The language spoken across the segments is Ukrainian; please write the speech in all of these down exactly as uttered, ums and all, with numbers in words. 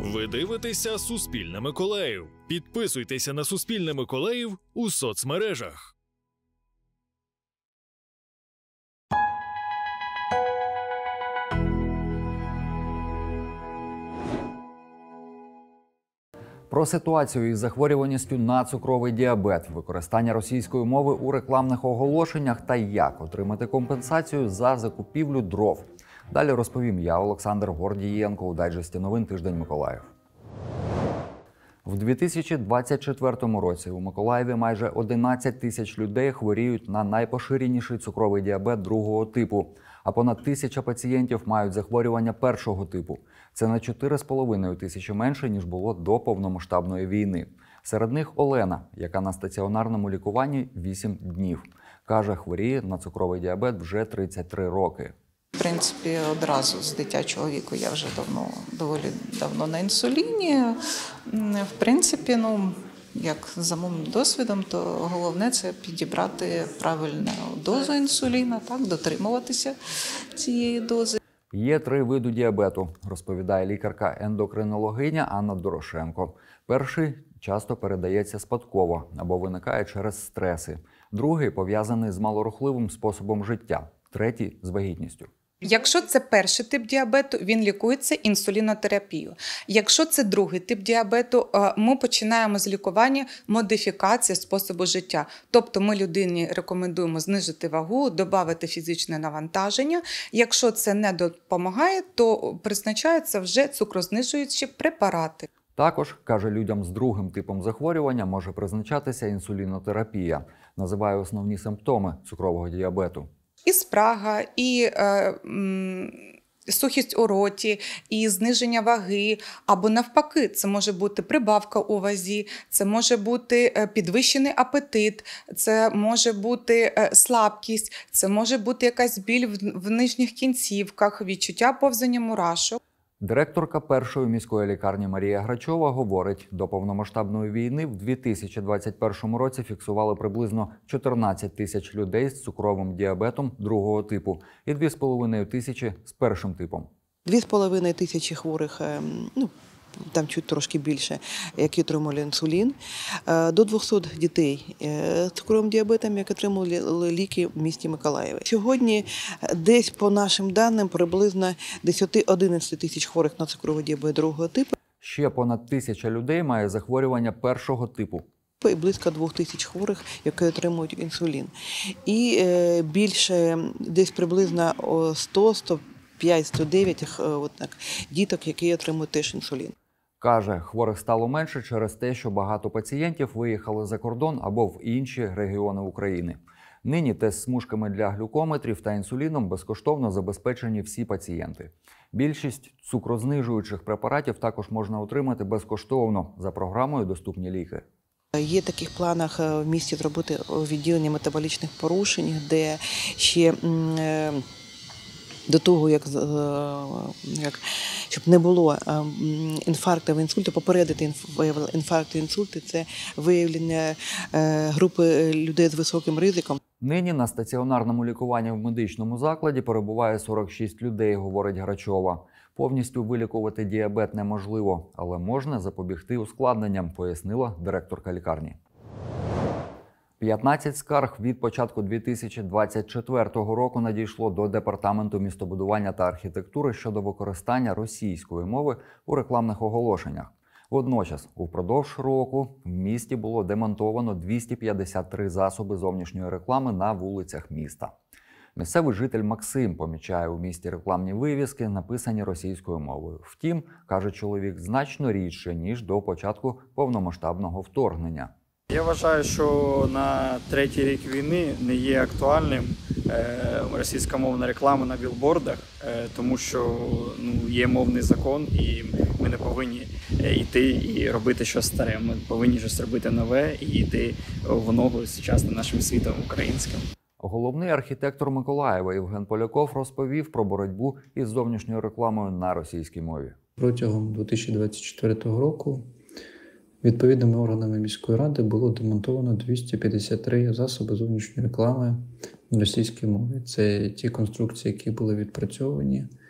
Ви дивитеся «Суспільне Миколаїв». Підписуйтеся на «Суспільне Миколаїв» у соцмережах. Про ситуацію із захворюваністю на цукровий діабет, використання російської мови у рекламних оголошеннях та як отримати компенсацію за закупівлю дров. Далі розповім я, Олександр Гордієнко, у дайджесті новин «Тиждень Миколаїв». В дві тисячі двадцять четвертому році у Миколаєві майже одинадцять тисяч людей хворіють на найпоширеніший цукровий діабет другого типу, а понад тисяча пацієнтів мають захворювання першого типу. Це на чотири з половиною тисячі менше, ніж було до повномасштабної війни. Серед них Олена, яка на стаціонарному лікуванні вісім днів. Каже, хворіє на цукровий діабет вже тридцять три роки. В принципі, одразу з дитячого віку я вже давно, доволі давно на інсуліні. В принципі, ну, як за моїм досвідом, то головне – це підібрати правильну дозу інсуліна, так, дотримуватися цієї дози. Є три види діабету, розповідає лікарка-ендокринологиня Анна Дорошенко. Перший часто передається спадково або виникає через стреси. Другий пов'язаний з малорухливим способом життя. Третій – з вагітністю. Якщо це перший тип діабету, він лікується інсулінотерапією. Якщо це другий тип діабету, ми починаємо з лікування модифікації способу життя. Тобто ми людині рекомендуємо знизити вагу, додати фізичне навантаження. Якщо це не допомагає, то призначаються вже цукрознижуючі препарати. Також, каже, людям з другим типом захворювання може призначатися інсулінотерапія. Називає основні симптоми цукрового діабету. І спрага, і е, м, сухість у роті, і зниження ваги, або навпаки, це може бути прибавка у вазі, це може бути підвищений апетит, це може бути слабкість, це може бути якась біль в, в нижніх кінцівках, відчуття повзання мурашок. Директорка першої міської лікарні Марія Грачова говорить, до повномасштабної війни в дві тисячі двадцять першому році фіксували приблизно чотирнадцять тисяч людей з цукровим діабетом другого типу і дві з половиною тисячі з першим типом. Дві з половиною тисячі хворих, ну, там чуть трошки більше, які отримали інсулін. До двохсот дітей з цукровим діабетом, які отримали ліки в місті Миколаєві. Сьогодні десь, по нашим даним, приблизно десять-одинадцять тисяч хворих на цукровий діабет другого типу. Ще понад тисяча людей має захворювання першого типу. І близько двох тисяч хворих, які отримують інсулін. І більше, десь приблизно сто - сто п'ять - сто дев'ять от так, діток, які отримують теж інсулін. Каже, хворих стало менше через те, що багато пацієнтів виїхали за кордон або в інші регіони України. Нині тест-смужками для глюкометрів та інсуліном безкоштовно забезпечені всі пацієнти. Більшість цукрознижуючих препаратів також можна отримати безкоштовно за програмою «Доступні ліки». Є в таких планах в місті зробити відділення метаболічних порушень, де ще до того, як, як щоб не було інфарктів, інсульту, попередити інфаркти, інсульти – це виявлення групи людей з високим ризиком. Нині на стаціонарному лікуванні в медичному закладі перебуває сорок шість людей, говорить Грачова. Повністю вилікувати діабет неможливо, але можна запобігти ускладненням, пояснила директорка лікарні. п'ятнадцять скарг від початку дві тисячі двадцять четвертого року надійшло до Департаменту містобудування та архітектури щодо використання російської мови у рекламних оголошеннях. Водночас, упродовж року в місті було демонтовано двісті п'ятдесят три засоби зовнішньої реклами на вулицях міста. Місцевий житель Максим помічає у місті рекламні вивіски, написані російською мовою. Втім, каже чоловік, значно рідше, ніж до початку повномасштабного вторгнення. Я вважаю, що на третій рік війни не є актуальним російськомовна реклама на білбордах, тому що ну, є мовний закон і ми не повинні йти і робити щось старе. Ми повинні щось робити нове і йти в ногу з сучасним нашим світом українським. Головний архітектор Миколаєва Євген Поляков розповів про боротьбу із зовнішньою рекламою на російській мові. Протягом дві тисячі двадцять четвертого року відповідними органами міської ради було демонтовано двісті п'ятдесят три засоби зовнішньої реклами на російській мові. Це ті конструкції, які були відпрацьовані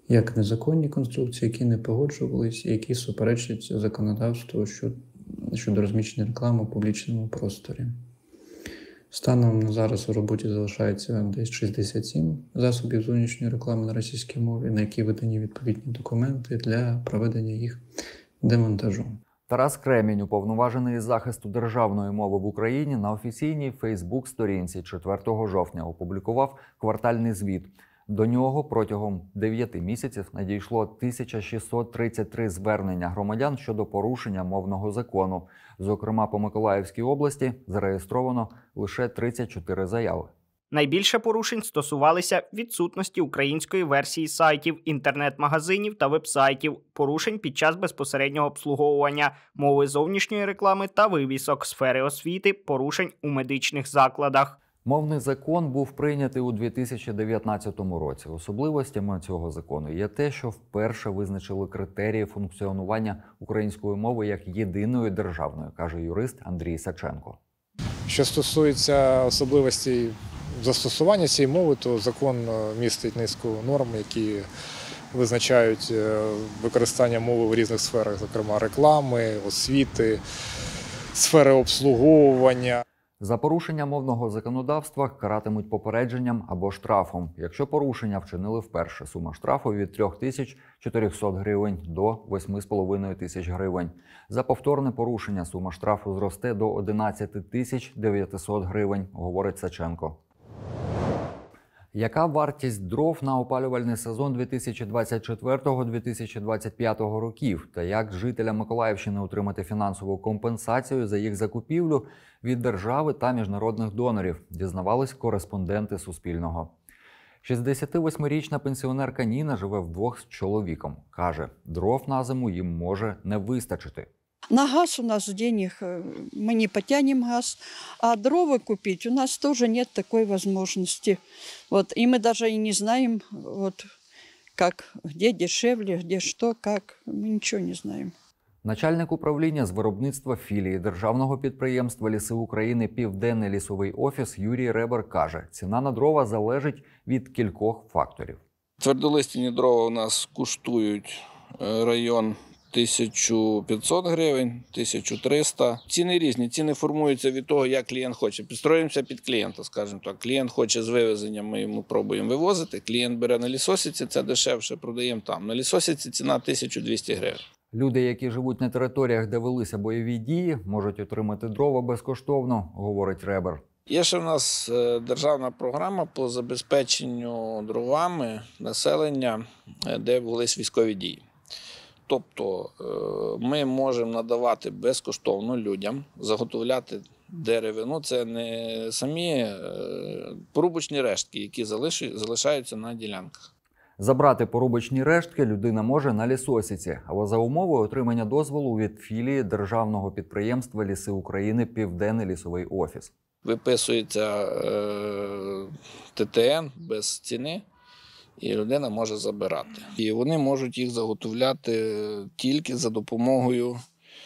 як незаконні конструкції, які не погоджувались, і які суперечать законодавству щодо розміщення реклами у публічному просторі. Станом на зараз у роботі залишається десь шістдесят сім засобів зовнішньої реклами на російській мові, на які видані відповідні документи для проведення їх демонтажу. Тарас Кремінь, уповноважений із захисту державної мови в Україні, на офіційній Фейсбук-сторінці четвертого жовтня опублікував квартальний звіт. До нього протягом дев'яти місяців надійшло тисяча шістсот тридцять три звернення громадян щодо порушення мовного закону. Зокрема, по Миколаївській області зареєстровано лише тридцять чотири заяви. Найбільше порушень стосувалися відсутності української версії сайтів, інтернет-магазинів та веб-сайтів, порушень під час безпосереднього обслуговування, мови зовнішньої реклами та вивісок, сфери освіти, порушень у медичних закладах. Мовний закон був прийнятий у дві тисячі дев'ятнадцятому році. Особливостями цього закону є те, що вперше визначили критерії функціонування української мови як єдиної державної, каже юрист Андрій Саченко. Що стосується особливостей застосування цієї мови, то закон містить низку норм, які визначають використання мови в різних сферах, зокрема реклами, освіти, сфери обслуговування. За порушення мовного законодавства каратимуть попередженням або штрафом. Якщо порушення вчинили вперше, сума штрафу від трьох тисяч чотирьохсот гривень до восьми з половиною тисяч гривень. За повторне порушення сума штрафу зросте до одинадцяти тисяч дев'ятисот гривень, говорить Саченко. Яка вартість дров на опалювальний сезон дві тисячі двадцять четвертого - дві тисячі двадцять п'ятого років? Та як жителям Миколаївщини отримати фінансову компенсацію за їх закупівлю від держави та міжнародних донорів? Дізнавались кореспонденти Суспільного. шістдесятивосьмирічна пенсіонерка Ніна живе вдвох з чоловіком. Каже, дров на зиму їм може не вистачити. На газ у нас денег, мы не потянем газ, а дрова купить у нас тоже нет такой возможности. Вот, и мы даже и не знаем, вот, как, где дешевле, где что, как, мы ничего не знаем. Начальник управління з виробництва філії державного підприємства «Ліси України» «Південний лісовий офіс» Юрій Ребер каже, ціна на дрова залежить від кількох факторів. Твердолистяні дрова у нас коштують район тисячу п'ятсот гривень, тисячу триста. Ціни різні, ціни формуються від того, як клієнт хоче. Підстроїмося під клієнта, скажімо так. Клієнт хоче з вивезенням, ми йому пробуємо вивозити. Клієнт бере на лісосіці, це дешевше, продаємо там. На лісосіці ціна тисяча двісті гривень. Люди, які живуть на територіях, де велися бойові дії, можуть отримати дрова безкоштовно, говорить Ребер. Є ще в нас державна програма по забезпеченню дровами населення, де велись військові дії. Тобто ми можемо надавати безкоштовно людям, заготовляти деревину. Це не самі порубочні рештки, які залишаються на ділянках. Забрати порубочні рештки людина може на лісосіці, але за умовою отримання дозволу від філії державного підприємства «Ліси України» «Південний лісовий офіс». Виписується Т Т Н без ціни. І людина може забирати. І вони можуть їх заготовляти тільки за допомогою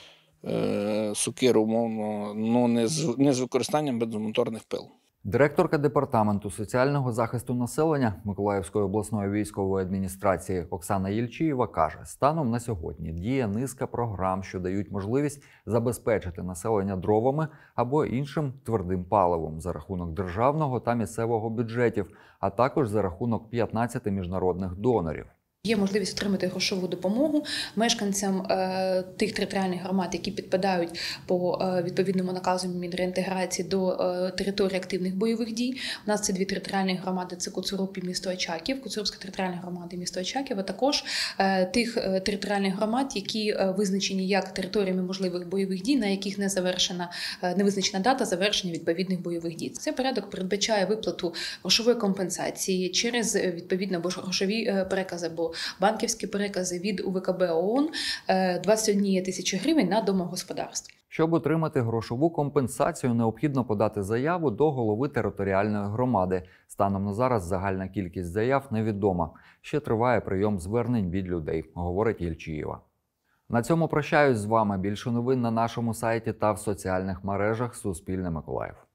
е, сокир, умовно, ну не з, не з використанням безмоторних пил. Директорка Департаменту соціального захисту населення Миколаївської обласної військової адміністрації Оксана Єльчієва каже, станом на сьогодні діє низка програм, що дають можливість забезпечити населення дровами або іншим твердим паливом за рахунок державного та місцевого бюджетів, а також за рахунок п'ятнадцяти міжнародних донорів. Є можливість отримати грошову допомогу мешканцям е, тих територіальних громад, які підпадають по е, відповідному наказу Мінреінтеграції до е, території активних бойових дій. У нас це дві територіальні громади – це Коцуруп і місто Очаків, Коцурубська територіальна громада і місто Очаків, а також е, тих е, територіальних громад, які е, визначені як територіями можливих бойових дій, на яких не завершена, е, не визначена дата завершення відповідних бойових дій. Цей порядок передбачає виплату грошової компенсації через відповідно грошові перекази або банківські перекази від У В К Б ООН двадцять одна тисяча гривень на домогосподарство. Щоб отримати грошову компенсацію, необхідно подати заяву до голови територіальної громади. Станом на зараз загальна кількість заяв невідома. Ще триває прийом звернень від людей, говорить Єльчієва. На цьому прощаюсь з вами. Більше новин на нашому сайті та в соціальних мережах Суспільне Миколаїв.